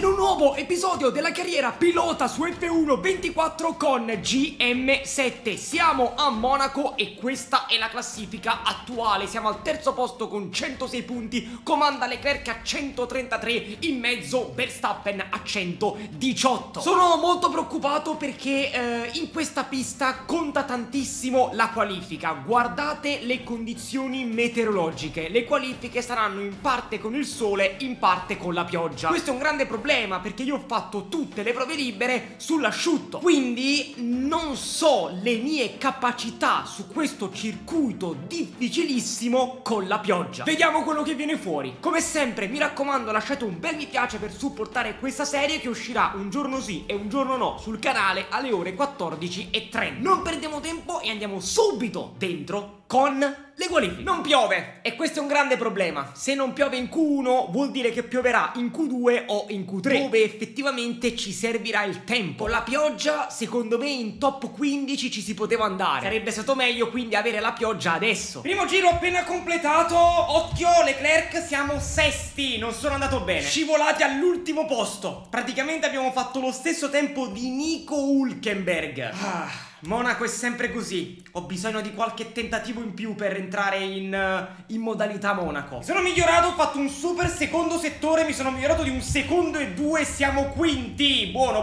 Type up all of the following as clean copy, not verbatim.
in un nuovo episodio della carriera pilota su F1 24 con GM7. Siamo a Monaco e questa è la classifica attuale. Siamo al terzo posto con 106 punti, comanda Leclerc a 133, in mezzo Verstappen a 118. Sono molto preoccupato perché in questa pista conta tantissimo la qualifica. Guardate le condizioni meteorologiche. Le qualifiche saranno in parte con il sole, in parte con la pioggia. Questo è un grande problema perché io ho fatto tutte le prove libere sull'asciutto, quindi non so le mie capacità su questo circuito difficilissimo con la pioggia. Vediamo quello che viene fuori. Come sempre mi raccomando, lasciate un bel mi piace per supportare questa serie che uscirà un giorno sì e un giorno no sul canale alle ore 14:30. Non perdiamo tempo e andiamo subito dentro con le qualifiche. Non piove e questo è un grande problema. Se non piove in Q1 vuol dire che pioverà in Q2 o in Q3, dove effettivamente ci servirà il tempo. Con la pioggia secondo me in top 15 ci si poteva andare. Sarebbe stato meglio quindi avere la pioggia adesso. Primo giro appena completato. Occhio Leclerc, siamo sesti. Non sono andato bene, scivolati all'ultimo posto. Praticamente abbiamo fatto lo stesso tempo di Nico Hülkenberg. Monaco è sempre così. Ho bisogno di qualche tentativo in più per entrare in modalità Monaco. Mi sono migliorato, ho fatto un super secondo settore. Mi sono migliorato di 1 secondo e 2. Siamo quinti. Buono.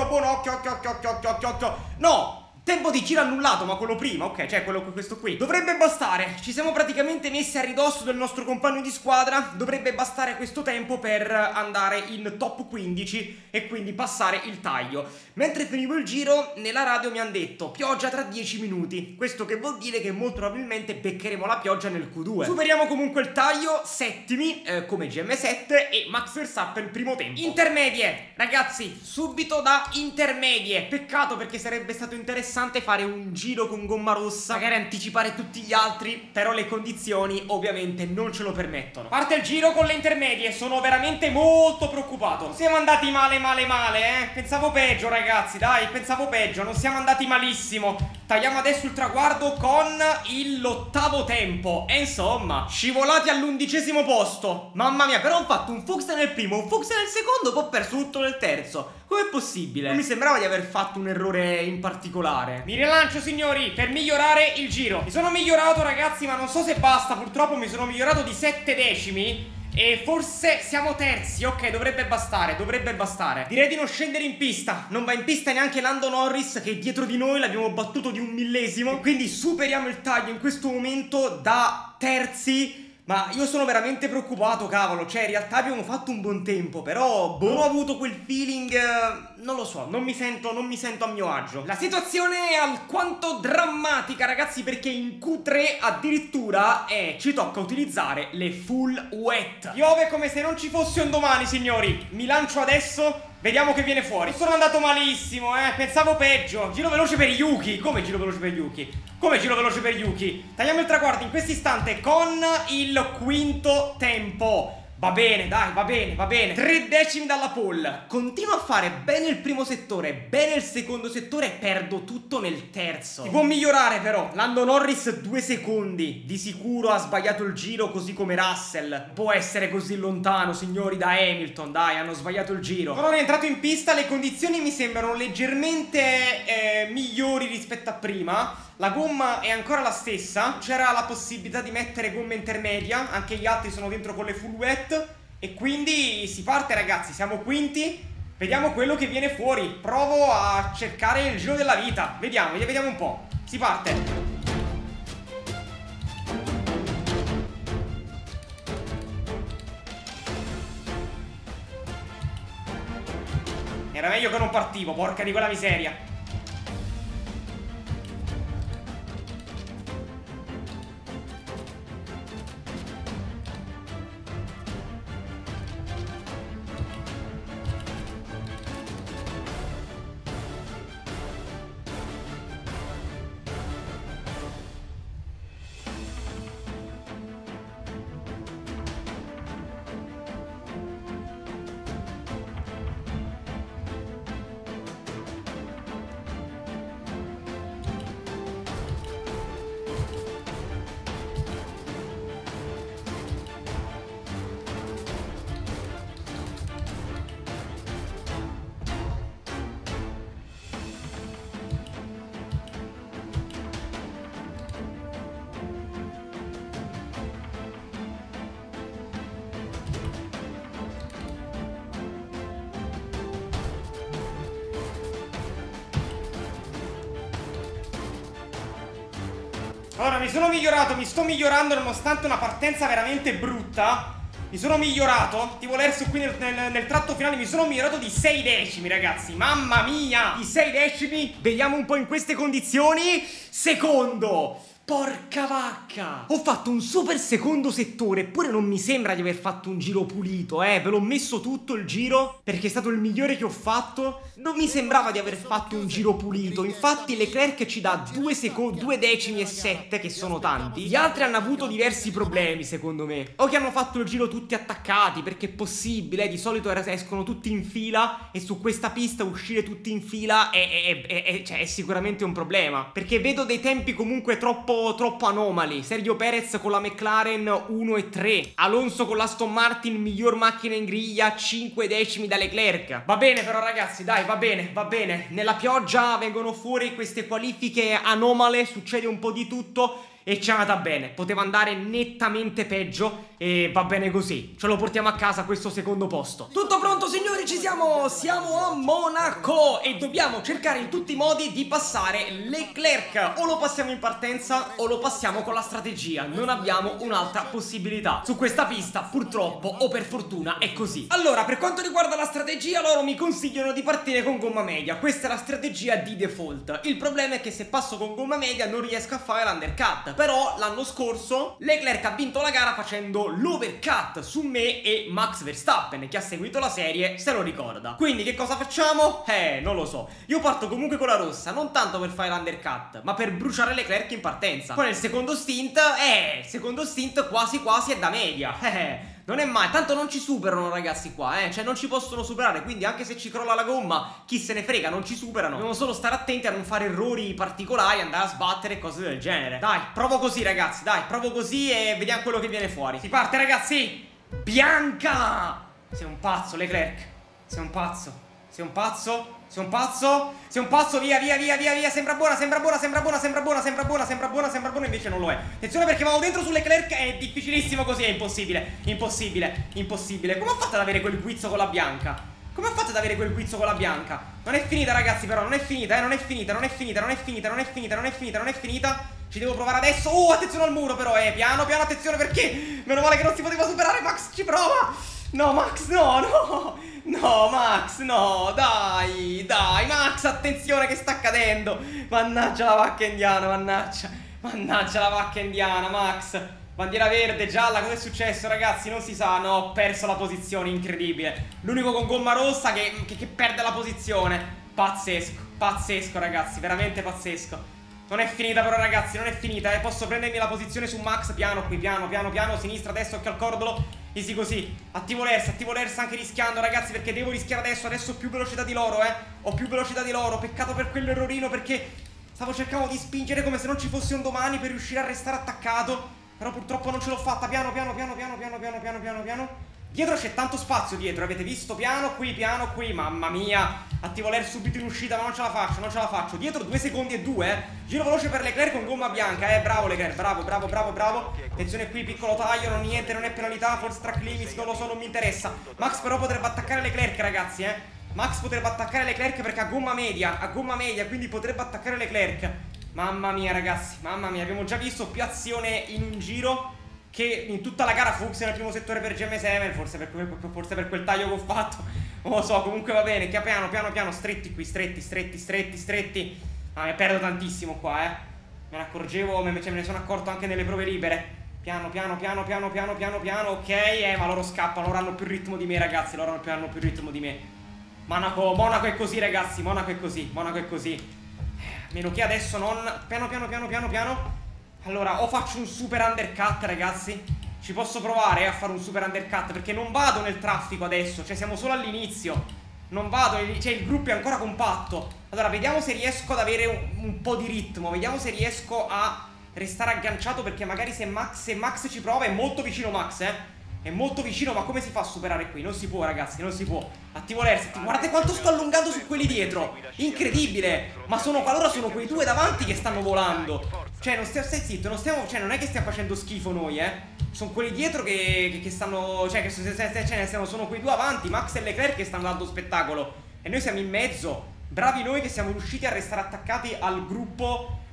Occhio. No! Tempo di giro annullato, ma quello prima, ok, cioè questo qui. Dovrebbe bastare, ci siamo praticamente messi a ridosso del nostro compagno di squadra. Dovrebbe bastare questo tempo per andare in top 15 e quindi passare il taglio. Mentre finivo il giro, nella radio mi hanno detto pioggia tra 10 minuti. Questo che vuol dire che molto probabilmente beccheremo la pioggia nel Q2. Superiamo comunque il taglio, settimi, come GM7 e Max Verstappen primo tempo. Intermedie, ragazzi, subito da intermedie. Peccato perché sarebbe stato interessante fare un giro con gomma rossa, magari anticipare tutti gli altri, però le condizioni ovviamente non ce lo permettono. Parte il giro con le intermedie, sono veramente molto preoccupato. Siamo andati male, pensavo peggio ragazzi, dai, pensavo peggio, non siamo andati malissimo. Tagliamo adesso il traguardo con l'8° tempo e insomma, scivolati all'11° posto. Mamma mia, però ho fatto un Fuchs nel primo, un Fuchs nel secondo, poi ho perso tutto nel terzo. Com'è possibile? Non mi sembrava di aver fatto un errore in particolare. Mi rilancio signori per migliorare il giro. Mi sono migliorato ragazzi, ma non so se basta. Purtroppo mi sono migliorato di 7 decimi e forse siamo terzi. Ok, dovrebbe bastare. Direi di non scendere in pista. Non va in pista neanche Lando Norris, che è dietro di noi, l'abbiamo battuto di 1 millesimo. Quindi superiamo il taglio in questo momento da terzi. Ma io sono veramente preoccupato, cavolo. Cioè, in realtà abbiamo fatto un buon tempo, però non ho avuto quel feeling, non lo so, non mi sento a mio agio. La situazione è alquanto drammatica, ragazzi, perché in Q3 addirittura ci tocca utilizzare le full wet. Piove come se non ci fosse un domani, signori. Mi lancio adesso. Vediamo che viene fuori. Sono andato malissimo, pensavo peggio. Giro veloce per Yuki. Come giro veloce per Yuki? Tagliamo il traguardo in questo istante con il 5° tempo. Va bene, dai, va bene. 3 decimi dalla pole. Continuo a fare bene il primo settore, bene il secondo settore e perdo tutto nel terzo. Si può migliorare però. Lando Norris 2 secondi. Di sicuro ha sbagliato il giro così come Russell. Può essere così lontano, signori, da Hamilton. Dai, hanno sbagliato il giro. Sono rientrato in pista, le condizioni mi sembrano leggermente migliori rispetto a prima. La gomma è ancora la stessa. C'era la possibilità di mettere gomma intermedia. Anche gli altri sono dentro con le full wet. E quindi si parte ragazzi. Siamo quinti. Vediamo quello che viene fuori. Provo a cercare il giro della vita. Vediamo un po'. Si parte. Era meglio che non partivo. Porca di quella miseria. Allora, mi sono migliorato, mi sto migliorando nonostante una partenza veramente brutta. Mi sono migliorato, tipo l'Erso qui nel tratto finale mi sono migliorato di 6 decimi, ragazzi. Mamma mia, di 6 decimi. Vediamo un po' in queste condizioni. Secondo. Porca vacca! Ho fatto un super secondo settore, eppure non mi sembra di aver fatto un giro pulito, Ve l'ho messo tutto il giro, perché è stato il migliore che ho fatto. Non mi sembrava di aver fatto un giro pulito. Infatti Leclerc ci dà 2 decimi e 7, che sono tanti. Gli altri hanno avuto diversi problemi, secondo me. O che hanno fatto il giro tutti attaccati, perché è possibile, di solito escono tutti in fila, e su questa pista uscire tutti in fila è sicuramente un problema. Perché vedo dei tempi comunque troppo anomali. Sergio Perez con la McLaren 1 e 3, Alonso con l'Aston Martin miglior macchina in griglia, 5 decimi da Leclerc. Va bene però ragazzi, dai, va bene. Nella pioggia vengono fuori queste qualifiche anomale, succede un po' di tutto e ci è andata bene. Poteva andare nettamente peggio e va bene così. Ce lo portiamo a casa questo secondo posto. Tutto pronto signori, ci siamo! Siamo a Monaco e dobbiamo cercare in tutti i modi di passare Leclerc. O lo passiamo in partenza o lo passiamo con la strategia. Non abbiamo un'altra possibilità. Su questa pista purtroppo o per fortuna è così. Allora, per quanto riguarda la strategia, loro mi consigliano di partire con gomma media. Questa è la strategia di default. Il problema è che se passo con gomma media non riesco a fare l'undercut. Però l'anno scorso Leclerc ha vinto la gara facendo l'overcut su me e Max Verstappen. Chi ha seguito la serie se lo ricorda. Quindi che cosa facciamo? Non lo so. Io parto comunque con la rossa, non tanto per fare l'undercut, ma per bruciare Leclerc in partenza. Poi nel secondo stint quasi quasi è da media. Non è mai, tanto non ci superano ragazzi qua, cioè non ci possono superare, quindi anche se ci crolla la gomma, chi se ne frega, non ci superano. Dobbiamo solo stare attenti a non fare errori particolari, andare a sbattere e cose del genere. Dai, provo così ragazzi, dai, provo così e vediamo quello che viene fuori. Si parte ragazzi! Bianca! Sei un pazzo Leclerc, sei un pazzo. Sei un pazzo, sei un pazzo, sei un pazzo, via, sembra buona, invece non lo è. Attenzione perché vado dentro su Leclerc, è difficilissimo così, è impossibile. Come ha fatto ad avere quel guizzo con la bianca? Non è finita ragazzi però, non è finita. Ci devo provare adesso. Oh, attenzione al muro però, piano, attenzione perché meno male che non si poteva superare, Max ci prova. No, Max, no, Max, no, dai, Max, attenzione che sta accadendo. Mannaggia la vacca indiana, mannaggia la vacca indiana, Max. Bandiera verde, gialla, cosa è successo ragazzi? Non si sa, no, ho perso la posizione, incredibile. L'unico con gomma rossa che perde la posizione. Pazzesco ragazzi, veramente pazzesco. Non è finita però ragazzi, non è finita, posso prendermi la posizione su Max, piano qui, piano, sinistra, destra, occhio al cordolo, easy così. Attivo l'ERS anche rischiando ragazzi, perché devo rischiare adesso ho più velocità di loro, ho più velocità di loro, peccato per quell'errorino perché stavo cercando di spingere come se non ci fosse un domani per riuscire a restare attaccato, però purtroppo non ce l'ho fatta, piano. Dietro c'è tanto spazio dietro, avete visto? Piano qui, mamma mia. Attivo l'air subito in uscita, ma non ce la faccio. Dietro 2 secondi e 2, Giro veloce per Leclerc con gomma bianca, bravo Leclerc, bravo. Attenzione qui, piccolo taglio, non è penalità, force track limits, non lo so, non mi interessa. Max però potrebbe attaccare Leclerc ragazzi, Max potrebbe attaccare Leclerc perché ha gomma media, quindi potrebbe attaccare Leclerc. Mamma mia ragazzi, abbiamo già visto più azione in un giro che in tutta la gara Fuchs nel primo settore per GM7, forse per quel taglio che ho fatto, non lo so, comunque va bene, che piano, stretti qui, stretti. Mi perdo tantissimo qua, me ne accorgevo, me ne sono accorto anche nelle prove libere. Piano, ok, ma loro scappano, loro hanno più ritmo di me ragazzi, Monaco è così ragazzi, Monaco è così. A meno che adesso non... Piano. Allora, o faccio un super undercut, ragazzi. Ci posso provare a fare un super undercut, perché non vado nel traffico adesso. Cioè, siamo solo all'inizio. Non vado, cioè il gruppo è ancora compatto. Allora, vediamo se riesco ad avere un po' di ritmo. Vediamo se riesco a restare agganciato, perché magari se Max ci prova, è molto vicino Max, È molto vicino, ma come si fa a superare qui? Non si può, ragazzi, non si può. Attivo l'ERS. Guardate quanto sto allungando su quelli dietro. Incredibile. Ma allora sono quei due davanti che stanno volando. Cioè, stai zitto, cioè, non è che stiamo facendo schifo noi, Sono quelli dietro che stanno... Cioè, sono quei due avanti, Max e Leclerc, che stanno dando spettacolo. E noi siamo in mezzo. Bravi noi che siamo riusciti a restare attaccati al gruppo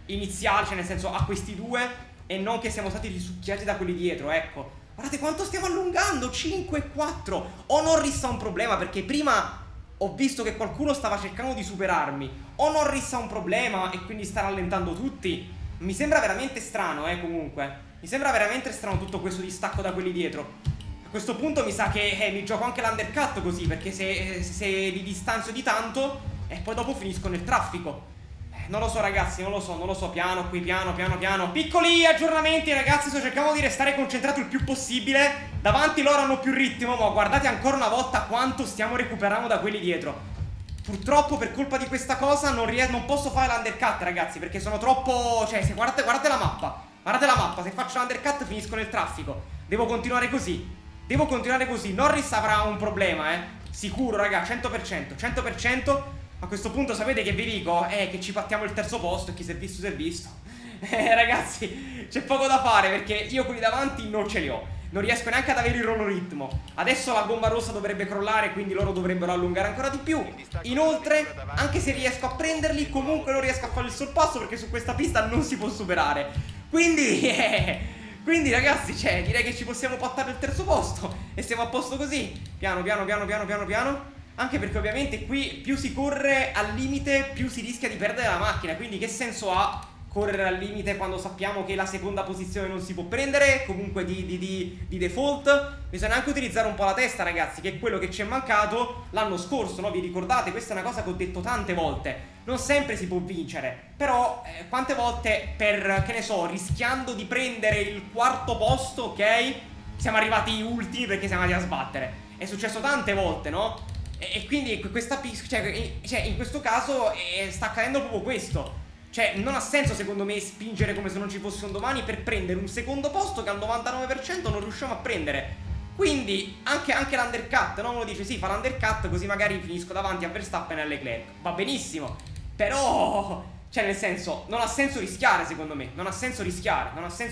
iniziale, cioè nel senso a questi due, e non che siamo stati risucchiati da quelli dietro, ecco. Guardate quanto stiamo allungando, 5 e 4. O Norris ha un problema, perché prima ho visto che qualcuno stava cercando di superarmi. O Norris ha un problema e quindi sta rallentando tutti. Mi sembra veramente strano, comunque. Mi sembra veramente strano tutto questo distacco da quelli dietro. A questo punto mi sa che mi gioco anche l'undercut così, perché se li distanzio di tanto e poi dopo finisco nel traffico. Non lo so ragazzi, non lo so, piano qui, piano. Piccoli aggiornamenti ragazzi, sto cercando di restare concentrato il più possibile. Davanti loro hanno più ritmo, ma guardate ancora una volta quanto stiamo recuperando da quelli dietro. Purtroppo per colpa di questa cosa non posso fare l'undercut ragazzi, perché sono troppo... Cioè, guardate la mappa. Guardate la mappa, se faccio l'undercut finisco nel traffico. Devo continuare così. Norris avrà un problema, sicuro raga, 100%. A questo punto sapete che vi dico? Che ci pattiamo il terzo posto e chi si è visto si è visto. Ragazzi, c'è poco da fare perché io quelli davanti non ce li ho. Non riesco neanche ad avere il loro ritmo. Adesso la gomma rossa dovrebbe crollare, quindi loro dovrebbero allungare ancora di più. Inoltre, anche se riesco a prenderli, comunque non riesco a fare il sorpasso perché su questa pista non si può superare. Quindi ragazzi, cioè, direi che ci possiamo pattare il terzo posto e siamo a posto così. Piano. Anche perché ovviamente qui più si corre al limite più si rischia di perdere la macchina. Quindi che senso ha correre al limite quando sappiamo che la seconda posizione non si può prendere? Comunque di default bisogna anche utilizzare un po' la testa ragazzi, che è quello che ci è mancato l'anno scorso, no? Vi ricordate? Questa è una cosa che ho detto tante volte. Non sempre si può vincere, però quante volte per, che ne so, rischiando di prendere il quarto posto, ok? Siamo arrivati ultimi perché siamo andati a sbattere. È successo tante volte, no? E quindi questa cioè in questo caso sta accadendo proprio questo. Cioè non ha senso secondo me spingere come se non ci fosse un domani per prendere un secondo posto che al 99% non riusciamo a prendere. Quindi anche l'undercut, no? Uno dice sì, fa l'undercut così magari finisco davanti a Verstappen e a Leclerc. Va benissimo, però... Cioè nel senso, non ha senso rischiare secondo me. Non ha senso rischiare.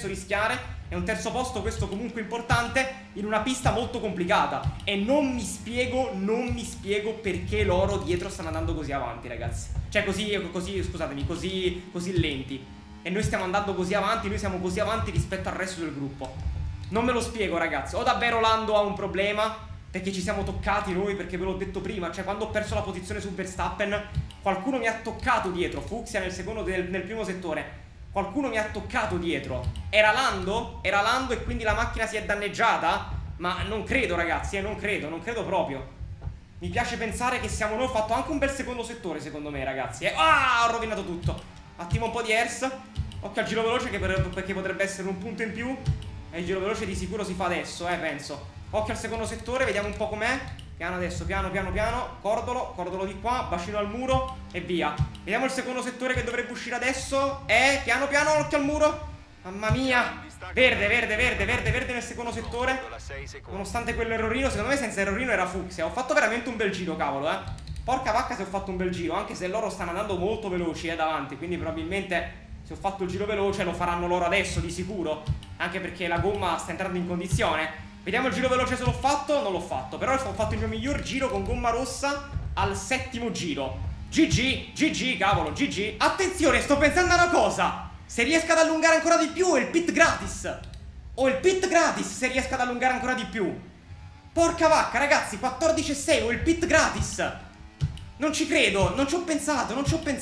È un terzo posto questo comunque importante in una pista molto complicata. E non mi spiego perché loro dietro stanno andando così avanti ragazzi. Cioè scusatemi, così lenti. E noi stiamo andando così avanti, noi siamo così avanti rispetto al resto del gruppo. Non me lo spiego ragazzi. O davvero Lando ha un problema perché ci siamo toccati noi, perché ve l'ho detto prima. Cioè quando ho perso la posizione su Verstappen qualcuno mi ha toccato dietro. Fucsia nel primo settore. Qualcuno mi ha toccato dietro. Era Lando e quindi la macchina si è danneggiata? Ma non credo ragazzi, non credo proprio. Mi piace pensare che siamo noi. Ho fatto anche un bel secondo settore secondo me ragazzi. Ho rovinato tutto. Attimo un po' di ERS. Occhio al giro veloce perché potrebbe essere un punto in più. E il giro veloce di sicuro si fa adesso, penso. Occhio al secondo settore, vediamo un po' com'è. Piano adesso, piano. Cordolo di qua, bacino al muro e via. Vediamo il secondo settore che dovrebbe uscire adesso. Piano, occhio al muro. Mamma mia. Verde nel secondo settore. Nonostante quell'errorino, secondo me senza errorino era Fucsia. Ho fatto veramente un bel giro, cavolo, Porca vacca se ho fatto un bel giro. Anche se loro stanno andando molto veloci, davanti. Quindi probabilmente se ho fatto il giro veloce lo faranno loro adesso, di sicuro. Anche perché la gomma sta entrando in condizione. Vediamo il giro veloce se l'ho fatto. Non l'ho fatto, però ho fatto il mio miglior giro con gomma rossa al settimo giro. GG, cavolo, GG. Attenzione, sto pensando a una cosa. Se riesco ad allungare ancora di più, il pit gratis. Se riesco ad allungare ancora di più. Porca vacca, ragazzi, 14,6 o il pit gratis. Non ci credo, non ci ho pensato.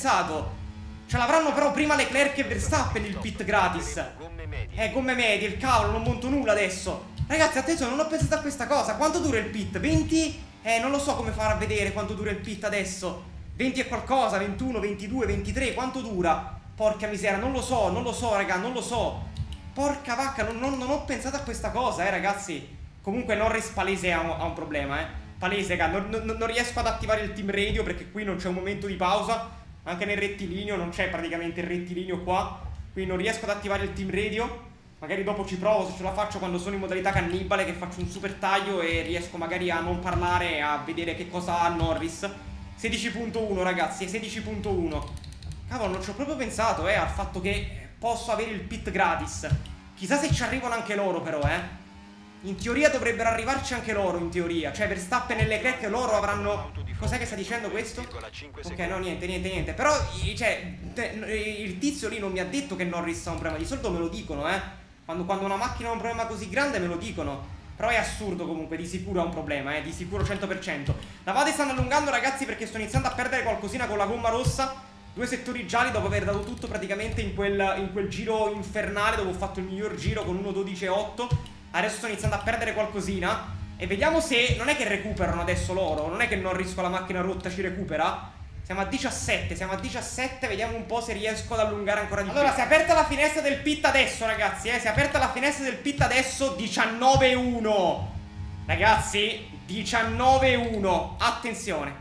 Ce l'avranno però prima Leclerc e Verstappen il pit gratis. Gomme medie, il cavolo, non monto nulla adesso. Ragazzi, attenzione, non ho pensato a questa cosa. Quanto dura il pit? 20? Non lo so come fare a vedere quanto dura il pit adesso. 20 e qualcosa, 21, 22, 23, quanto dura? Porca miseria, non lo so, raga, non lo so. Porca vacca, non ho pensato a questa cosa, ragazzi. Comunque Norris palese ha un problema, Palese, raga, non riesco ad attivare il team radio perché qui non c'è un momento di pausa. Anche nel rettilineo non c'è praticamente il rettilineo qua. Quindi non riesco ad attivare il team radio. Magari dopo ci provo se ce la faccio quando sono in modalità cannibale, che faccio un super taglio e riesco magari a non parlare e a vedere che cosa ha Norris. 16.1 ragazzi, 16.1. Cavolo, non ci ho proprio pensato al fatto che posso avere il pit gratis. Chissà se ci arrivano anche loro però, In teoria dovrebbero arrivarci anche loro, in teoria. Cioè Verstappen e Leclerc loro avranno Cos'è che sta dicendo questo? Ok, no, niente. Però, cioè, il tizio lì non mi ha detto che Norris ha un problema. Di solito me lo dicono, Quando una macchina ha un problema così grande me lo dicono. Però è assurdo comunque, di sicuro ha un problema, di sicuro 100%. La Vade stanno allungando, ragazzi, perché sto iniziando a perdere qualcosina con la gomma rossa. 2 settori gialli dopo aver dato tutto praticamente in quel giro infernale dove ho fatto il miglior giro con 1.12.8. Adesso sto iniziando a perdere qualcosina. E vediamo se... Non è che recuperano adesso loro. Non è che Norris con la macchina rotta ci recupera. Siamo a 17, vediamo un po' se riesco ad allungare ancora di più. Allora, si è aperta la finestra del pit adesso, ragazzi, Si è aperta la finestra del pit adesso, 19-1. Ragazzi, 19-1. Attenzione,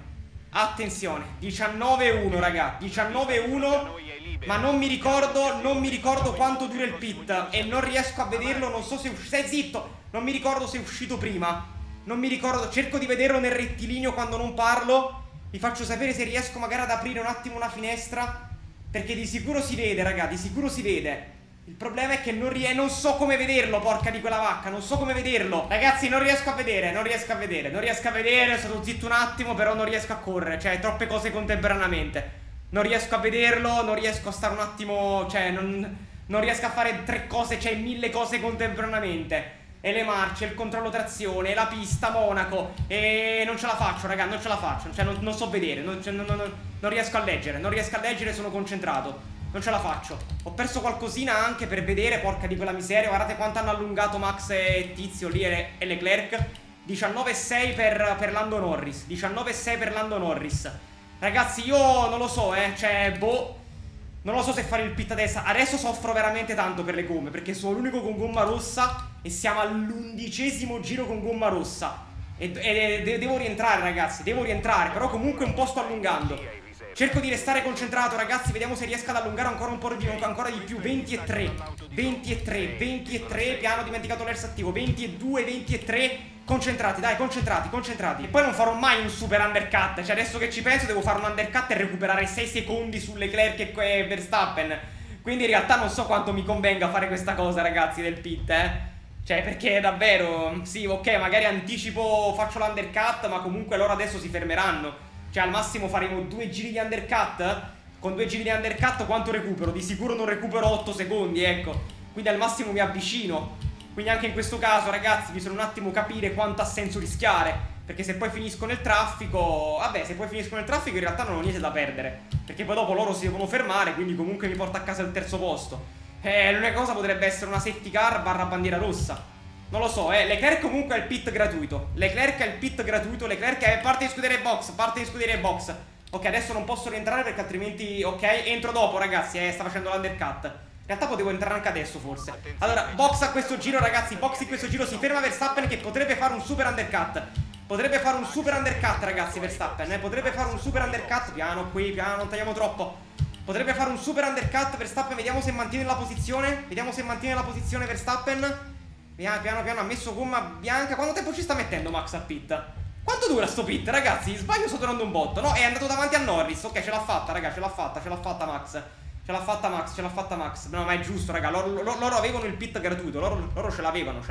19-1, ragazzi, 19-1. Ma non mi ricordo quanto dura il pit. E non riesco a vederlo, non so se... Stai zitto! Non mi ricordo se è uscito prima. Non mi ricordo, cerco di vederlo nel rettilineo quando non parlo. Vi faccio sapere se riesco magari ad aprire un attimo una finestra. Perché di sicuro si vede, raga, di sicuro si vede. Il problema è che non so come vederlo, porca di quella vacca, non so come vederlo. Ragazzi, non riesco a vedere, Sono stato zitto un attimo, però non riesco a correre. Cioè, troppe cose contemporaneamente. Non riesco a vederlo, non riesco a stare un attimo... Cioè, non riesco a fare 3 cose, cioè 1000 cose contemporaneamente. E le marce, il controllo trazione, la pista, Monaco. E non ce la faccio, raga, non ce la faccio. Cioè, non so vedere, non riesco a leggere, sono concentrato. Non ce la faccio. Ho perso qualcosina anche per vedere, porca di quella miseria. Guardate quanto hanno allungato Max e Tizio lì e Leclerc. 19,6 per Lando Norris. 19,6 per Lando Norris. Ragazzi, io non lo so, cioè, boh. Non lo so se fare il pit adesso soffro veramente tanto per le gomme, perché sono l'unico con gomma rossa e siamo all'11° giro con gomma rossa. E devo rientrare, ragazzi, però comunque un po' sto allungando. Cerco di restare concentrato, ragazzi, vediamo se riesco ad allungare ancora un po' ancora di più. 20,3, piano, ho dimenticato l'ers attivo. 22, 20,3. Concentrati, dai, concentrati. E poi non farò mai un super undercut. Cioè, adesso che ci penso, devo fare un undercut e recuperare 6 secondi su Leclerc e Verstappen. Quindi in realtà non so quanto mi convenga fare questa cosa, ragazzi, del pit, Cioè, perché davvero, sì, ok, magari anticipo, faccio l'undercut, ma comunque loro adesso si fermeranno. Cioè, al massimo faremo 2 giri di undercut. Con 2 giri di undercut quanto recupero? Di sicuro non recupero 8 secondi, ecco. Quindi al massimo mi avvicino. Quindi anche in questo caso, ragazzi, bisogna un attimo capire quanto ha senso rischiare. Perché se poi finisco nel traffico... Vabbè, se poi finisco nel traffico in realtà non ho niente da perdere. Perché poi dopo loro si devono fermare, quindi comunque mi porta a casa il terzo posto. L'unica cosa potrebbe essere una safety car barra bandiera rossa. Non lo so, Leclerc comunque ha il pit gratuito. Leclerc è parte in scuderia box. Ok, adesso non posso rientrare perché altrimenti... Ok, entro dopo, ragazzi, sta facendo l'undercut. In realtà potevo entrare anche adesso, forse. Allora, box a questo giro, ragazzi, box in questo giro. Si ferma Verstappen che potrebbe fare un super undercut. Ragazzi, Verstappen, potrebbe fare un super undercut. Piano qui, piano, non tagliamo troppo. Potrebbe fare un super undercut Verstappen. Vediamo se mantiene la posizione. Verstappen. Piano, ha messo gomma bianca. Quanto tempo ci sta mettendo Max al pit? Quanto dura sto pit, ragazzi? Sbaglio, sto durando un botto. No, è andato davanti a Norris. Ok, ce l'ha fatta, raga, ce l'ha fatta Max. Ce l'ha fatta Max. No, ma è giusto, raga. Loro avevano il pit gratuito. Loro ce l'avevano.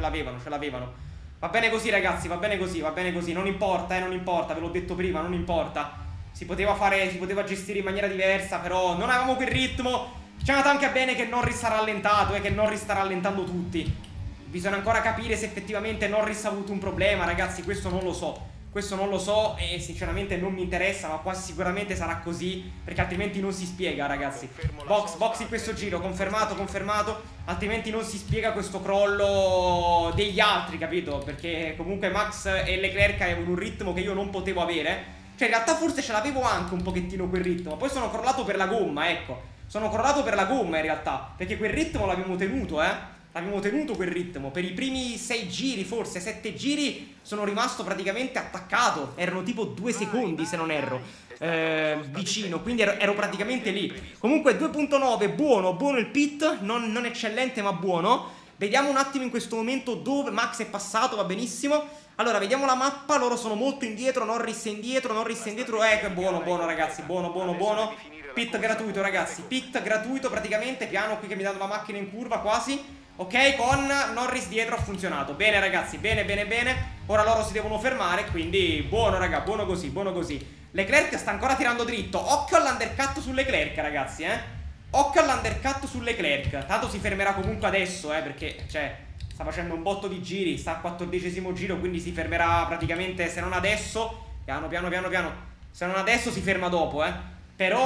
Va bene così, ragazzi, va bene così. Non importa, ve l'ho detto prima, non importa. Si poteva gestire in maniera diversa, però non avevamo quel ritmo. C'è andato anche bene che Norris ha rallentato, che Norris sta rallentando tutti. Bisogna ancora capire se effettivamente Norris ha avuto un problema, ragazzi, questo non lo so e sinceramente non mi interessa, ma quasi sicuramente sarà così, perché altrimenti non si spiega, ragazzi. Box in questo giro, confermato, altrimenti non si spiega questo crollo degli altri, capito? Perché comunque Max e Leclerc avevano un ritmo che io non potevo avere. Cioè, in realtà forse ce l'avevo anche un pochettino quel ritmo, poi sono crollato per la gomma, ecco. Sono crollato per la gomma in realtà, perché quel ritmo l'abbiamo tenuto, Abbiamo tenuto quel ritmo. Per i primi 6 giri, forse 7 giri, sono rimasto praticamente attaccato. Erano tipo 2 secondi, se non erro, vicino, quindi ero praticamente lì. Comunque 2.9, buono il pit. Non eccellente, ma buono. Vediamo un attimo in questo momento dove Max è passato, va benissimo. Allora, vediamo la mappa, loro sono molto indietro. Norris è indietro, buono ragazzi, buono. Pit gratuito, ragazzi, praticamente. Piano qui che mi danno la macchina in curva quasi. Ok, con Norris dietro ha funzionato. Bene ragazzi, bene, bene, bene. Ora loro si devono fermare, quindi buono raga, buono così, buono così. Leclerc sta ancora tirando dritto. Occhio all'undercut su Leclerc ragazzi, occhio all'undercut su Leclerc. Tanto si fermerà comunque adesso, perché, cioè, sta facendo un botto di giri. Sta al 14° giro, quindi si fermerà praticamente, se non adesso, piano, piano, piano, piano. Se non adesso si ferma dopo, Però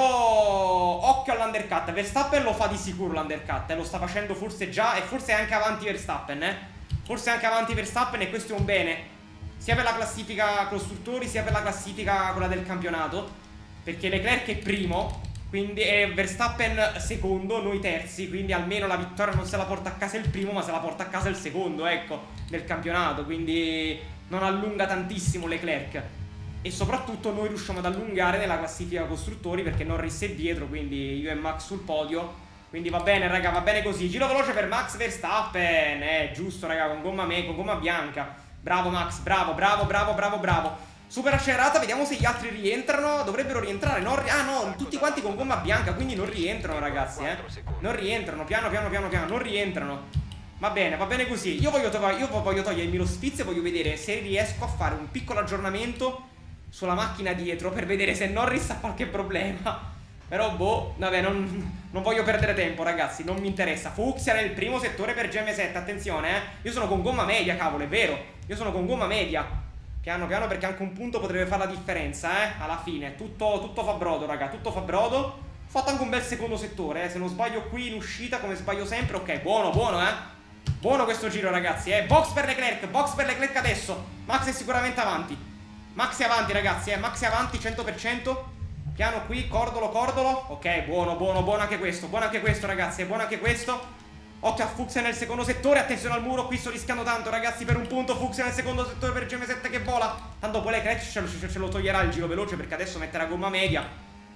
occhio all'undercut. Verstappen lo fa di sicuro l'undercut, lo sta facendo forse già, e forse anche avanti Verstappen, Forse anche avanti Verstappen, e questo è un bene, sia per la classifica costruttori sia per la classifica quella del campionato, perché Leclerc è primo, quindi è Verstappen secondo, noi terzi, quindi almeno la vittoria non se la porta a casa il primo, ma se la porta a casa il secondo, ecco, del campionato. Quindi non allunga tantissimo Leclerc, e soprattutto noi riusciamo ad allungare nella classifica costruttori, perché Norris è dietro, quindi io e Max sul podio. Quindi va bene raga, va bene così. Giro veloce per Max Verstappen, giusto raga, con gomma bianca. Bravo Max, bravo, bravo, bravo, bravo, bravo. Super accelerata, vediamo se gli altri rientrano. Dovrebbero rientrare, ah no, tutti quanti con gomma bianca, quindi non rientrano ragazzi, Non rientrano, piano, piano, piano, piano, non rientrano. Va bene così. Io voglio togliermi lo sfizio e voglio vedere se riesco a fare un piccolo aggiornamento sulla macchina dietro, per vedere se Norris ha qualche problema. Però boh, vabbè, non voglio perdere tempo ragazzi, non mi interessa. Fucsia nel primo settore per GM7, attenzione Io sono con gomma media, cavolo, è vero. Io sono con gomma media. Piano piano, perché anche un punto potrebbe fare la differenza, alla fine. Tutto fa brodo, raga, tutto fa brodo. Ho fatto anche un bel secondo settore, Se non sbaglio qui in uscita, come sbaglio sempre. Ok, buono, buono, Buono questo giro ragazzi, box per Leclerc adesso. Max è sicuramente avanti. Max è avanti ragazzi, Max è avanti 100%. Piano qui, cordolo. Ok, buono anche questo. Buono anche questo ragazzi, buono anche questo. Occhio a Fucsia nel secondo settore, attenzione al muro, qui sto rischiando tanto ragazzi per un punto. Fucsia nel secondo settore per GM7 che vola. Tanto poi Leclerc ce lo toglierà il giro veloce, perché adesso metterà gomma media.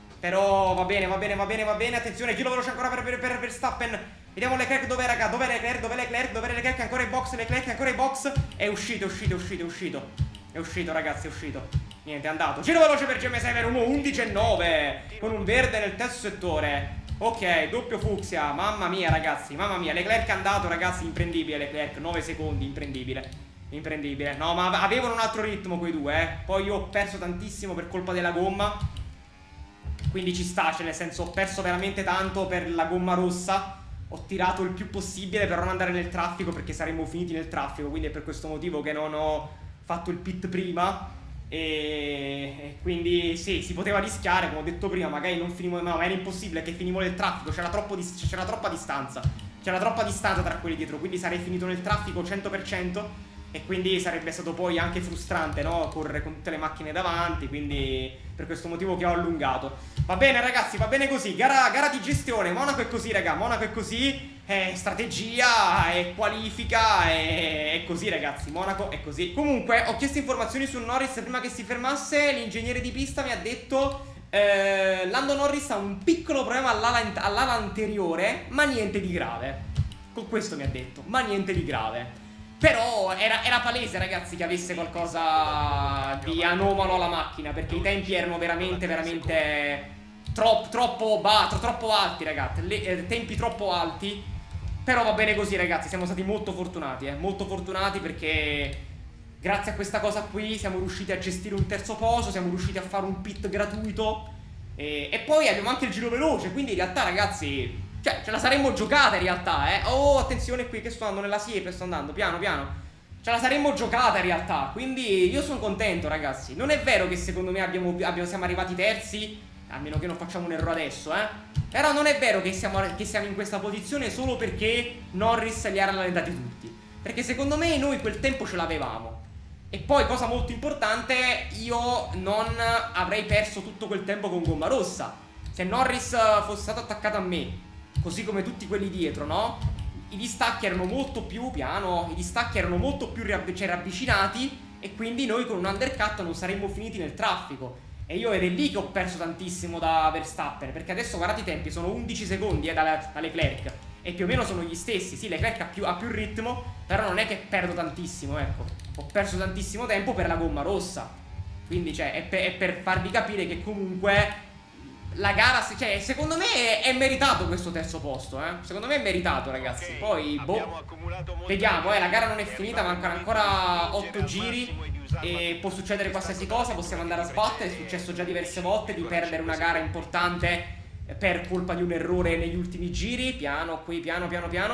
Però va bene. Attenzione, giro veloce ancora per Verstappen. Vediamo Leclerc dov'è raga, dov'è Leclerc, ancora in box, Leclerc ancora in box. È uscito ragazzi, è uscito. Niente, è andato. Giro veloce per GM7, 11,9 con un verde nel terzo settore. Ok, doppio Fucsia. Mamma mia ragazzi, mamma mia. Leclerc è andato ragazzi, imprendibile Leclerc, 9 secondi, imprendibile. No, ma avevano un altro ritmo quei due, Poi io ho perso tantissimo per colpa della gomma, quindi ci sta, cioè nel senso ho perso veramente tanto per la gomma rossa. Ho tirato il più possibile per non andare nel traffico, perché saremmo finiti nel traffico. Quindi è per questo motivo che non ho fatto il pit prima. E quindi sì, si poteva rischiare, come ho detto prima. Magari non finimo, ma era impossibile che finimo nel traffico. C'era troppa distanza. C'era troppa distanza tra quelli dietro, quindi sarei finito nel traffico 100%. E quindi sarebbe stato poi anche frustrante, no? Correre con tutte le macchine davanti. Quindi per questo motivo che ho allungato. Va bene ragazzi, va bene così. Gara di gestione. Monaco è così raga, Monaco è così. Strategia, qualifica, è così ragazzi, Monaco è così. Comunque ho chiesto informazioni su Norris prima che si fermasse. L'ingegnere di pista mi ha detto Lando Norris ha un piccolo problema all'ala anteriore, ma niente di grave. Con questo mi ha detto, ma niente di grave. Però era palese ragazzi che avesse qualcosa di anomalo alla macchina, perché i tempi erano veramente troppo alti ragazzi, tempi troppo alti. Però va bene così ragazzi, siamo stati molto fortunati perché grazie a questa cosa qui siamo riusciti a gestire un terzo posto, siamo riusciti a fare un pit gratuito e poi abbiamo anche il giro veloce, quindi in realtà ragazzi, cioè ce la saremmo giocata in realtà, Oh, attenzione qui che sto andando nella siepe, sto andando piano. Ce la saremmo giocata in realtà, quindi io sono contento ragazzi. Non è vero che secondo me siamo arrivati terzi, a meno che non facciamo un errore adesso, Però non è vero che siamo in questa posizione solo perché Norris li ha rallentati tutti, perché secondo me noi quel tempo ce l'avevamo. E poi, cosa molto importante, io non avrei perso tutto quel tempo con gomma rossa. Se Norris fosse stato attaccato a me, così come tutti quelli dietro, no? I distacchi erano molto più ravvicinati, e quindi noi con un undercut non saremmo finiti nel traffico. E io ed è lì che ho perso tantissimo da Verstappen, perché adesso guardate i tempi, sono 11 secondi da Leclerc, e più o meno sono gli stessi. Sì, Leclerc ha più ritmo, però non è che perdo tantissimo, ecco. Ho perso tantissimo tempo per la gomma rossa. Quindi cioè è per farvi capire che comunque la gara, cioè, secondo me è meritato questo terzo posto, secondo me è meritato, ragazzi. Poi, boh, vediamo, la gara non è finita, mancano ancora 8 giri e può succedere qualsiasi cosa, possiamo andare a sbattere. È successo già diverse volte di perdere una gara importante per colpa di un errore negli ultimi giri. Piano, qui, piano.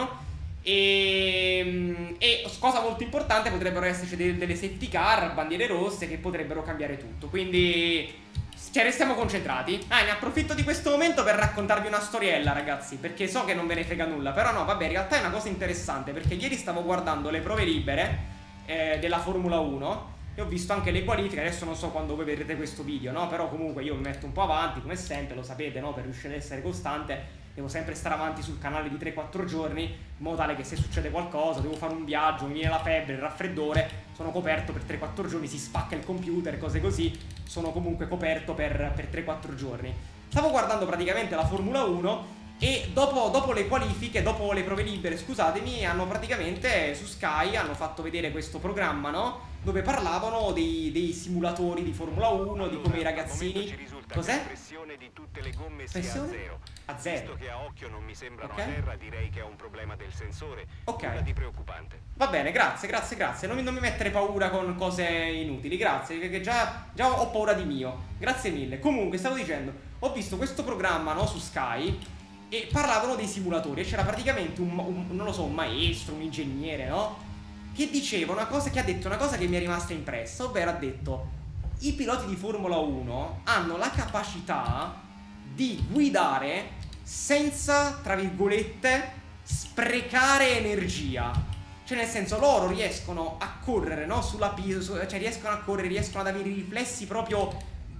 E cosa molto importante, potrebbero esserci delle safety car, bandiere rosse che potrebbero cambiare tutto. Quindi, cioè, restiamo concentrati. Ne approfitto di questo momento per raccontarvi una storiella, ragazzi, perché so che non ve ne frega nulla. Però no, vabbè, in realtà è una cosa interessante, perché ieri stavo guardando le prove libere della Formula 1 e ho visto anche le qualifiche. Adesso non so quando voi vedrete questo video, no? Però comunque io mi metto un po' avanti, come sempre, lo sapete, no? Per riuscire ad essere costante devo sempre stare avanti sul canale di 3-4 giorni, in modo tale che se succede qualcosa, devo fare un viaggio, mi viene la febbre, il raffreddore, sono coperto per 3-4 giorni, si spacca il computer, cose così, sono comunque coperto per 3-4 giorni. Stavo guardando praticamente la Formula 1 e dopo le qualifiche, dopo le prove libere, scusatemi, hanno praticamente su Sky hanno fatto vedere questo programma, no? Dove parlavano dei simulatori di Formula 1, di come i ragazzini... Cos'è? Di tutte le gomme pressione? A zero. Visto che a occhio non mi sembrano a terra, direi che è un problema del sensore. Nulla di preoccupante. Va bene, grazie. Non mi mettere paura con cose inutili, grazie, perché già ho paura di mio. Grazie mille. Comunque, stavo dicendo, ho visto questo programma, no, su Sky e parlavano dei simulatori e c'era praticamente non lo so, un maestro, un ingegnere, no? Che diceva una cosa, che ha detto una cosa che mi è rimasta impressa, ovvero ha detto: i piloti di Formula 1 hanno la capacità di guidare senza, tra virgolette, sprecare energia. Cioè, nel senso, loro riescono a correre, no? Sulla pista, cioè riescono a correre, riescono ad avere i riflessi proprio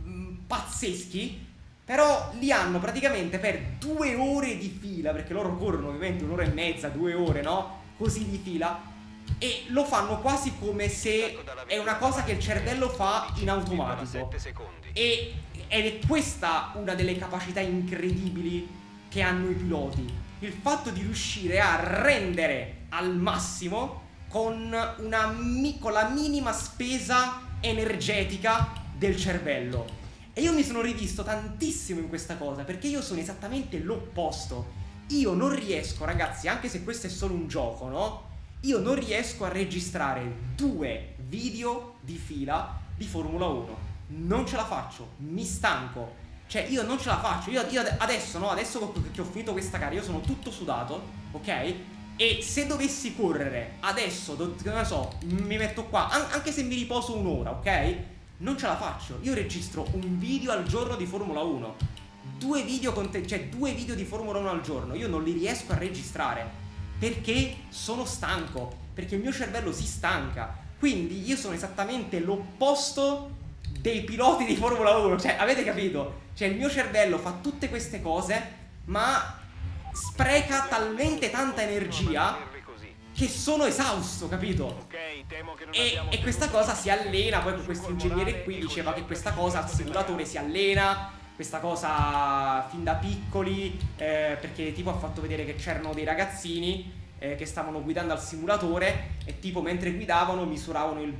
pazzeschi. Però li hanno praticamente per 2 ore di fila, perché loro corrono ovviamente 1 ora e mezza, 2 ore, no? Così di fila. E lo fanno quasi come se è una cosa che il cervello fa in automatico. Ed è questa una delle capacità incredibili che hanno i piloti. Il fatto di riuscire a rendere al massimo con la minima spesa energetica del cervello. E io mi sono rivisto tantissimo in questa cosa, perché io sono esattamente l'opposto. Io non riesco, ragazzi, anche se questo è solo un gioco, no? Io non riesco a registrare 2 video di fila di Formula 1. Non ce la faccio, mi stanco. Cioè, io non ce la faccio. Io adesso, no? Adesso che ho finito questa gara, io sono tutto sudato, ok? E se dovessi correre adesso, non so, mi metto qua, anche se mi riposo 1 ora, ok? Non ce la faccio. Io registro un video al giorno di Formula 1. 2 video cioè 2 video di Formula 1 al giorno. Io non li riesco a registrare perché sono stanco, perché il mio cervello si stanca. Quindi io sono esattamente l'opposto dei piloti di Formula 1. Cioè, avete capito? Cioè, il mio cervello fa tutte queste cose, ma spreca talmente tanta energia che sono esausto, capito? E questa cosa si allena. Poi questo ingegnere qui diceva che questa cosa al simulatore si allena, questa cosa fin da piccoli, perché tipo ha fatto vedere che c'erano dei ragazzini che stavano guidando al simulatore e tipo mentre guidavano misuravano il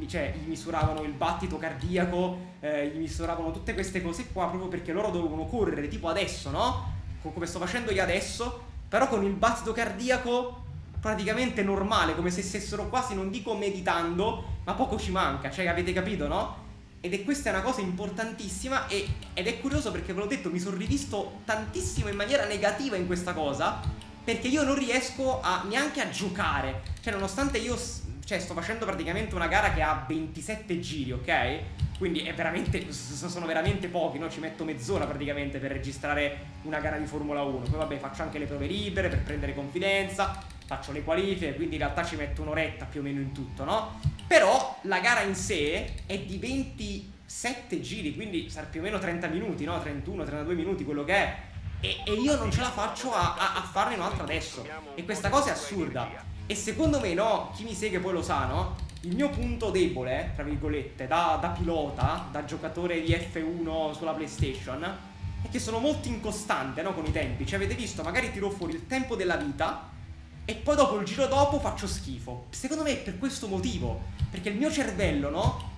battito cardiaco, gli misuravano tutte queste cose qua, proprio perché loro dovevano correre tipo adesso, no? Come sto facendo io adesso, però con il battito cardiaco praticamente normale, come se stessero quasi, non dico meditando, ma poco ci manca. Cioè, avete capito, no? Questa è una cosa importantissima ed è curioso perché, ve l'ho detto, mi sono rivisto tantissimo in maniera negativa in questa cosa, perché io non riesco neanche a giocare. Cioè, nonostante io sto facendo praticamente una gara che ha 27 giri, ok? Quindi sono veramente pochi, no? Ci metto mezz'ora praticamente per registrare una gara di Formula 1. Poi vabbè, faccio anche le prove libere per prendere confidenza, faccio le qualifiche, quindi in realtà ci metto un'oretta più o meno in tutto, no? Però la gara in sé è di 27 giri, quindi sarà più o meno 30 minuti, no? 31-32 minuti, quello che è. E io non ce la faccio a farne un'altra adesso. E questa cosa è assurda. E secondo me, no, chi mi segue poi lo sa, no? Il mio punto debole, tra virgolette, da pilota, da giocatore di F1 sulla PlayStation, è che sono molto incostante, no, con i tempi. Cioè, avete visto, magari tiro fuori il tempo della vita e poi dopo, il giro dopo, faccio schifo. Secondo me è per questo motivo. Perché il mio cervello, no,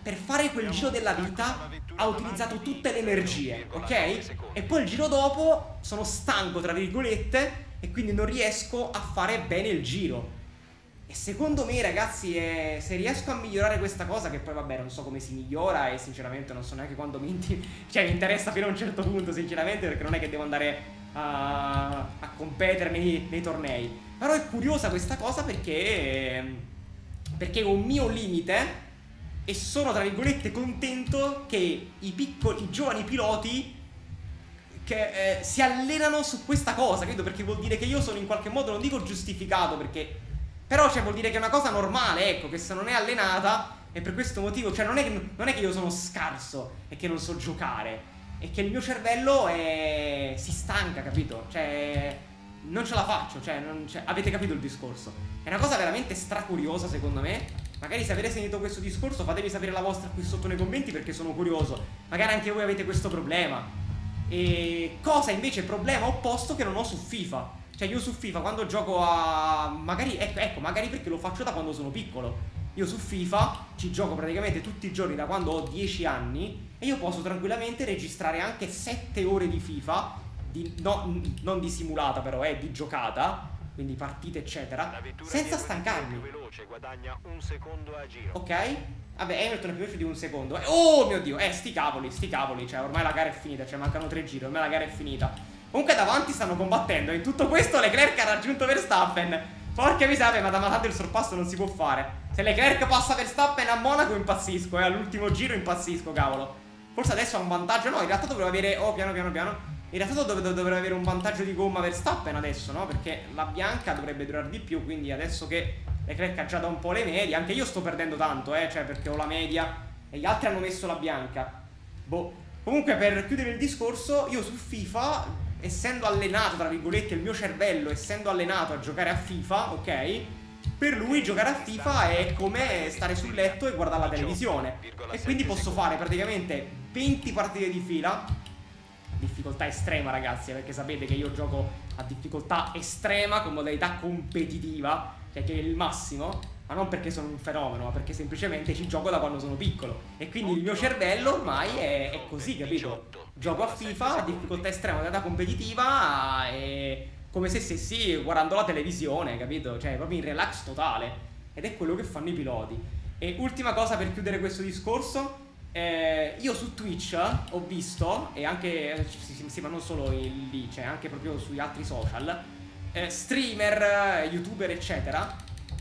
per fare quel giro della vita ha utilizzato tutte le energie, ok? E poi il giro dopo sono stanco, tra virgolette, e quindi non riesco a fare bene il giro. E secondo me, ragazzi, se riesco a migliorare questa cosa, che poi vabbè non so come si migliora e sinceramente non so neanche quando mi interessa fino a un certo punto, sinceramente, perché non è che devo andare a competere nei tornei. Però è curiosa questa cosa perché ho un mio limite e sono, tra virgolette, contento che i giovani piloti che si allenano su questa cosa, credo, perché vuol dire che io sono in qualche modo, non dico giustificato, perché però cioè vuol dire che è una cosa normale, ecco, che se non è allenata, e per questo motivo, cioè non è che io sono scarso e che non so giocare, è che il mio cervello si stanca, capito? Cioè non ce la faccio, avete capito il discorso? È una cosa veramente stracuriosa secondo me. Magari se avete sentito questo discorso fatemi sapere la vostra qui sotto nei commenti, perché sono curioso. Magari anche voi avete questo problema. E cosa invece, problema opposto che non ho su FIFA. Cioè io su FIFA quando gioco magari perché lo faccio da quando sono piccolo. Io su FIFA ci gioco praticamente tutti i giorni da quando ho 10 anni e io posso tranquillamente registrare anche 7 ore di FIFA, non di simulata però, di giocata, quindi partite eccetera, senza stancarmi. Ok? Vabbè, Hamilton è più veloce di un secondo. Oh mio Dio, sti cavoli, cioè ormai la gara è finita, cioè mancano 3 giri, ormai la gara è finita. Comunque davanti stanno combattendo. In tutto questo Leclerc ha raggiunto Verstappen. Porca miseria, ma tanto il sorpasso non si può fare. Se Leclerc passa Verstappen a Monaco impazzisco, all'ultimo giro impazzisco, cavolo. Forse adesso ha un vantaggio. No, in realtà dovrebbe avere... Oh, piano. In realtà dovrebbe avere un vantaggio di gomma Verstappen adesso, no? Perché la bianca dovrebbe durare di più. Quindi adesso che Leclerc ha già da un po' le medie, anche io sto perdendo tanto, cioè perché ho la media e gli altri hanno messo la bianca. Boh. Comunque, per chiudere il discorso, io su FIFA, essendo allenato, tra virgolette, il mio cervello essendo allenato a giocare a FIFA, ok? Per lui giocare a FIFA è come stare sul letto e guardare la televisione. E quindi posso fare praticamente 20 partite di fila. Difficoltà estrema, ragazzi, perché sapete che io gioco a difficoltà estrema con modalità competitiva, cioè che è il massimo. Ma non perché sono un fenomeno, ma perché semplicemente ci gioco da quando sono piccolo. E quindi il mio cervello ormai è così, capito? Gioco a FIFA a difficoltà estrema, modalità competitiva, e come se stessi guardando la televisione, capito? Cioè proprio in relax totale. Ed è quello che fanno i piloti. E ultima cosa per chiudere questo discorso, io su Twitch ho visto, e anche sì, ma non solo lì, cioè anche proprio sugli altri social, streamer, youtuber eccetera,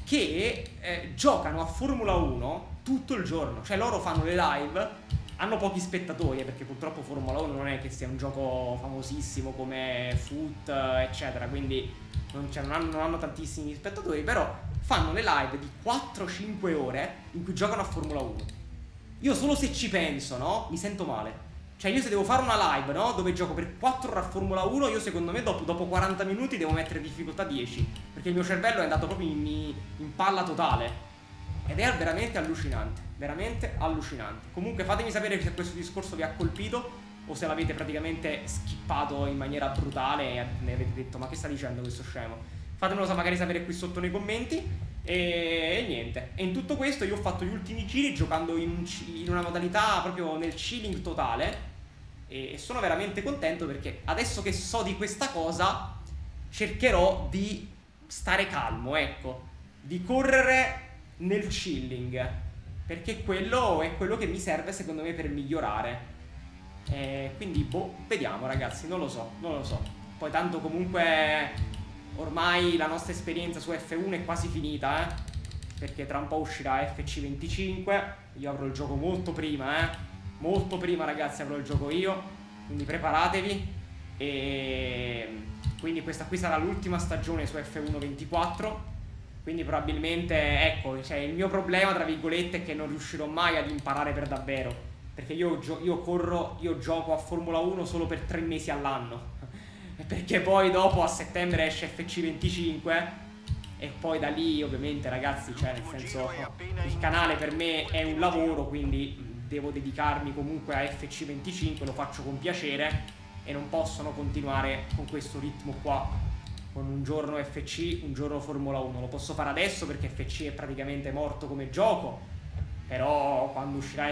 che giocano a Formula 1 tutto il giorno. Cioè loro fanno le live, hanno pochi spettatori, perché purtroppo Formula 1 non è che sia un gioco famosissimo come Foot eccetera, quindi non hanno tantissimi spettatori, però fanno le live di 4-5 ore in cui giocano a Formula 1. Io solo se ci penso, no? Mi sento male. Cioè io se devo fare una live, no? Dove gioco per 4 ore a Formula 1, io secondo me dopo 40 minuti devo mettere difficoltà 10, perché il mio cervello è andato proprio in palla totale. Ed è veramente allucinante, veramente allucinante. Comunque fatemi sapere se questo discorso vi ha colpito o se l'avete praticamente skippato in maniera brutale e ne avete detto ma che sta dicendo questo scemo. Fatemelo magari sapere qui sotto nei commenti. E niente, e in tutto questo io ho fatto gli ultimi giri giocando in una modalità proprio nel chilling totale, e sono veramente contento perché adesso che so di questa cosa cercherò di stare calmo, ecco, di correre nel chilling, perché quello è quello che mi serve secondo me per migliorare. Quindi boh, vediamo ragazzi, non lo so. Poi tanto comunque ormai la nostra esperienza su F1 è quasi finita, perché tra un po' uscirà FC25. Io avrò il gioco molto prima, molto prima ragazzi avrò il gioco io, quindi preparatevi. E quindi questa qui sarà l'ultima stagione su F1 24. Quindi probabilmente, ecco, cioè il mio problema tra virgolette è che non riuscirò mai ad imparare per davvero, perché io gioco a Formula 1 solo per 3 mesi all'anno. Perché poi dopo a settembre esce FC25 e poi da lì ovviamente ragazzi, cioè nel senso, il canale per me è un lavoro, quindi devo dedicarmi comunque a FC25, lo faccio con piacere e non possono continuare con questo ritmo qua, con un giorno FC, un giorno Formula 1. Lo posso fare adesso perché FC è praticamente morto come gioco, però quando uscirà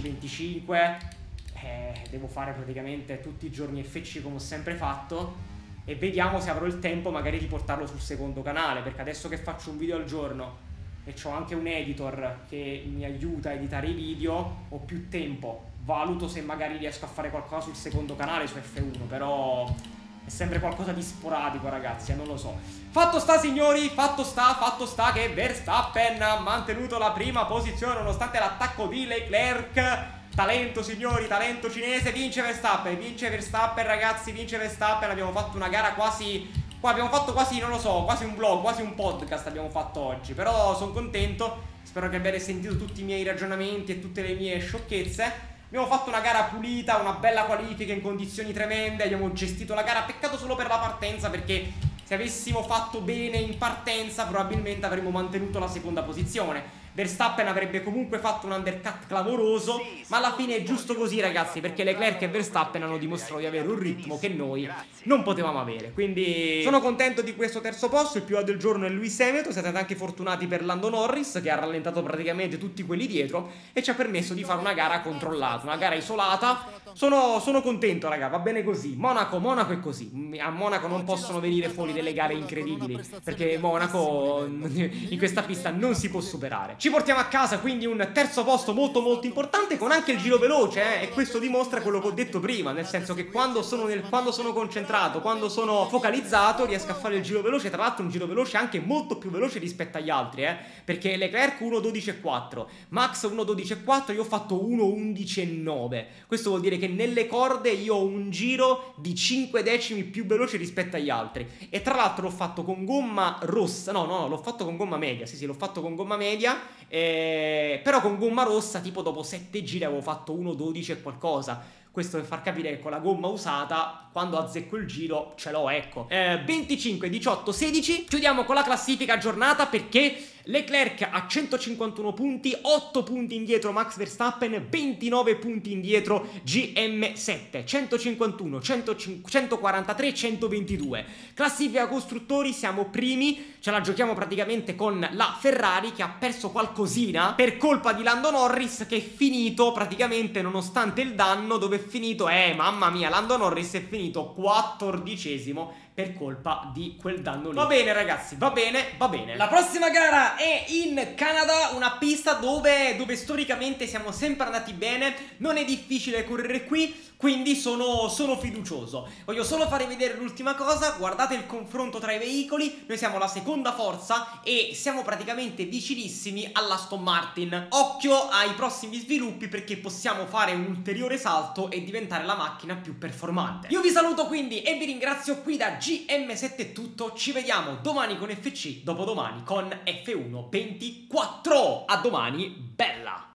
FC25 devo fare praticamente tutti i giorni FC come ho sempre fatto, e vediamo se avrò il tempo magari di portarlo sul secondo canale, perché adesso che faccio un video al giorno e ho anche un editor che mi aiuta a editare i video, ho più tempo. Valuto se magari riesco a fare qualcosa sul secondo canale su F1, però è sempre qualcosa di sporadico, ragazzi, non lo so. Fatto sta, signori, fatto sta che Verstappen ha mantenuto la prima posizione nonostante l'attacco di Leclerc. Talento, signori, talento cinese. Vince Verstappen, ragazzi, vince Verstappen. Abbiamo fatto una gara quasi... Qua abbiamo fatto quasi, non lo so, quasi un vlog, quasi un podcast abbiamo fatto oggi. Però sono contento, spero che abbiate sentito tutti i miei ragionamenti e tutte le mie sciocchezze. Abbiamo fatto una gara pulita, una bella qualifica in condizioni tremende. Abbiamo gestito la gara, peccato solo per la partenza, perché se avessimo fatto bene in partenza probabilmente avremmo mantenuto la seconda posizione. Verstappen avrebbe comunque fatto un undercut clamoroso, ma alla fine è giusto così, ragazzi, perché Leclerc e Verstappen hanno dimostrato di avere un ritmo che noi non potevamo avere. Quindi sono contento di questo terzo posto. Il più alto del giorno è Lewis Hamilton. Siete anche fortunati per Lando Norris, che ha rallentato praticamente tutti quelli dietro e ci ha permesso di fare una gara controllata, una gara isolata. Sono contento, raga, va bene così. Monaco è così. A Monaco non possono venire fuori delle gare incredibili, perché Monaco in questa pista non si può superare. Ci portiamo a casa quindi un terzo posto molto importante, con anche il giro veloce, e questo dimostra quello che ho detto prima, nel senso che quando sono concentrato, quando sono focalizzato, riesco a fare il giro veloce. Tra l'altro un giro veloce anche molto più veloce rispetto agli altri, perché Leclerc 1.12.4, Max 1.12.4, io ho fatto 1.11.9. Questo vuol dire che nelle corde io ho un giro di 5 decimi più veloce rispetto agli altri, e tra l'altro l'ho fatto con gomma rossa. No, l'ho fatto con gomma media. Sì, l'ho fatto con gomma media, però con gomma rossa tipo dopo 7 giri avevo fatto 1.12 e qualcosa. Questo per far capire che con la gomma usata, quando azzecco il giro, ce l'ho, ecco. 25, 18, 16. Chiudiamo con la classifica aggiornata, perché Leclerc ha 151 punti, 8 punti indietro Max Verstappen, 29 punti indietro GM7, 151, 143, 122. Classifica costruttori, siamo primi, ce la giochiamo praticamente con la Ferrari, che ha perso qualcosina per colpa di Lando Norris, che è finito praticamente, nonostante il danno, dove è finito, mamma mia, Lando Norris è finito 14esimo per colpa di quel danno lì. Va bene, ragazzi, va bene. La prossima gara è in Canada, una pista dove storicamente siamo sempre andati bene. Non è difficile correre qui, quindi sono fiducioso. Voglio solo farvi vedere l'ultima cosa. Guardate il confronto tra i veicoli. Noi siamo la seconda forza e siamo praticamente vicinissimi all'Aston Martin. Occhio ai prossimi sviluppi, perché possiamo fare un ulteriore salto e diventare la macchina più performante. Io vi saluto quindi e vi ringrazio. Qui da GM7 è tutto. Ci vediamo domani con FC, dopodomani con F1 24. A domani, bella!